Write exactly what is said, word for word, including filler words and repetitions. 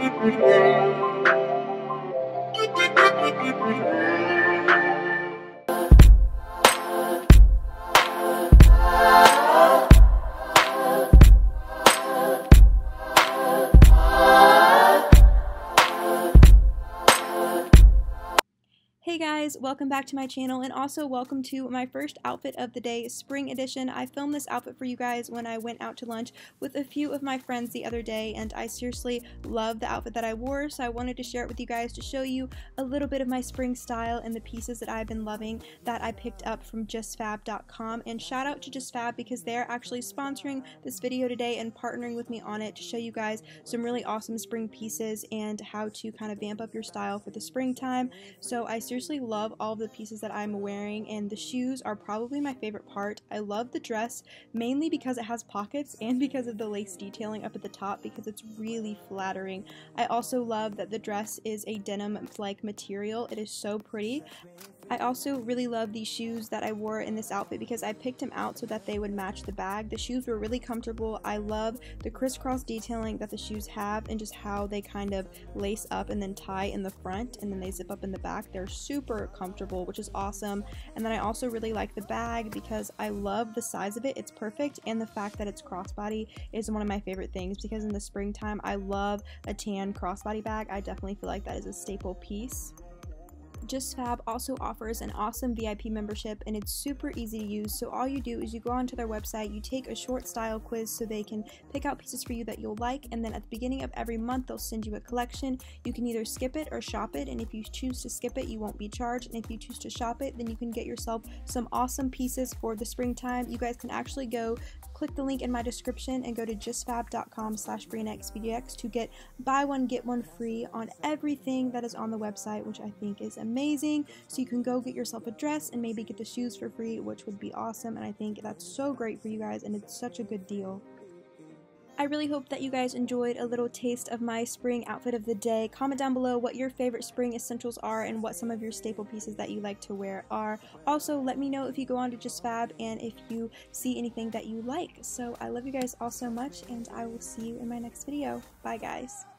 Hey guys, welcome back to my channel, and also welcome to my first outfit of the day, spring edition. I filmed this outfit for you guys when I went out to lunch with a few of my friends the other day, and I seriously love the outfit that I wore, so I wanted to share it with you guys to show you a little bit of my spring style and the pieces that I've been loving that I picked up from just fab dot com. And shout out to JustFab because they're actually sponsoring this video today and partnering with me on it to show you guys some really awesome spring pieces and how to kind of vamp up your style for the springtime. So I seriously love all of the pieces that I'm wearing, and the shoes are probably my favorite part. I love the dress mainly because it has pockets and because of the lace detailing up at the top, because it's really flattering. I also love that the dress is a denim-like material. It is so pretty. I also really love these shoes that I wore in this outfit because I picked them out so that they would match the bag. The shoes were really comfortable. I love the crisscross detailing that the shoes have and just how they kind of lace up and then tie in the front and then they zip up in the back. They're super comfortable, which is awesome. And then I also really like the bag because I love the size of it. It's perfect, and the fact that it's crossbody is one of my favorite things because in the springtime I love a tan crossbody bag. I definitely feel like that is a staple piece. JustFab also offers an awesome V I P membership, and it's super easy to use. So all you do is you go onto their website, you take a short style quiz so they can pick out pieces for you that you'll like, and then at the beginning of every month they'll send you a collection. You can either skip it or shop it, and if you choose to skip it you won't be charged, and if you choose to shop it then you can get yourself some awesome pieces for the springtime. You guys can actually go click the link in my description and go to just fab dot com slash free X V D X to get buy one get one free on everything that is on the website, which I think is amazing. So you can go get yourself a dress and maybe get the shoes for free, which would be awesome, and I think that's so great for you guys and it's such a good deal. I really hope that you guys enjoyed a little taste of my spring outfit of the day. Comment down below what your favorite spring essentials are and what some of your staple pieces that you like to wear are. Also, let me know if you go on to JustFab and if you see anything that you like. So I love you guys all so much, and I will see you in my next video. Bye guys.